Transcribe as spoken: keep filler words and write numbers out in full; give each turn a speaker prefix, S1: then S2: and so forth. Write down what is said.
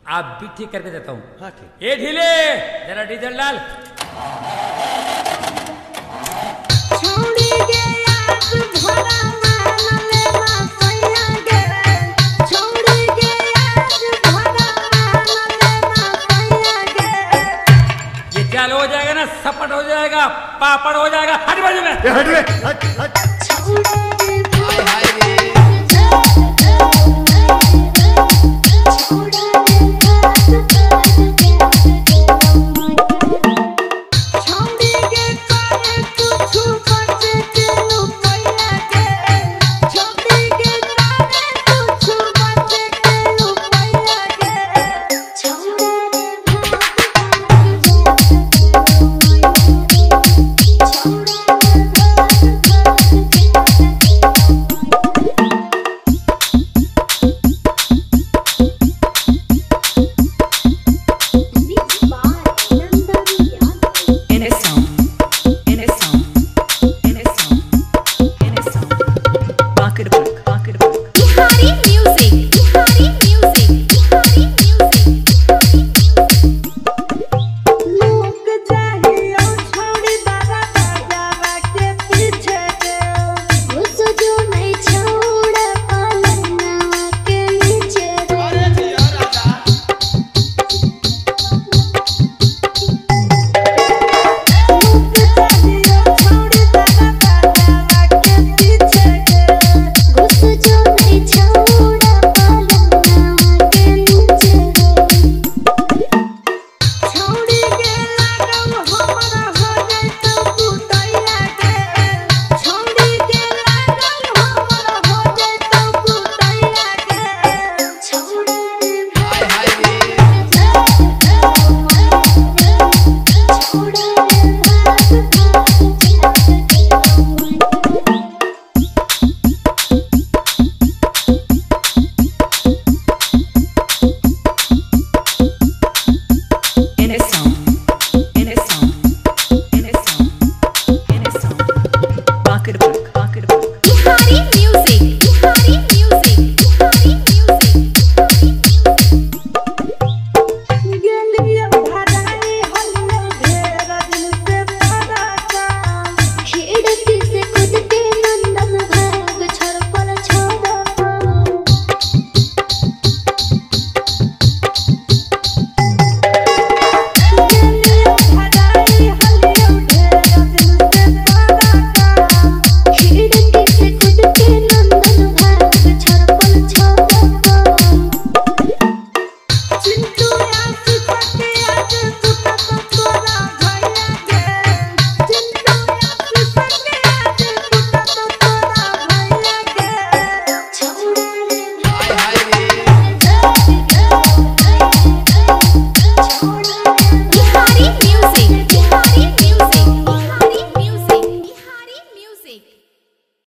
S1: आप भी ठीक करके देता हूँ।
S2: हाँ ठीक।
S1: ए ढीले जरा डीजल डाल।
S3: छोड़ी गे आज भरा मान लेना सैया गे, छोड़ी गे आज भरा मान लेना सैया गे।
S1: ये चाल हो जाएगा ना, सपट हो जाएगा, पापड़ हो जाएगा। हट बाजू में,
S2: हट हट हट।
S3: छोड़ी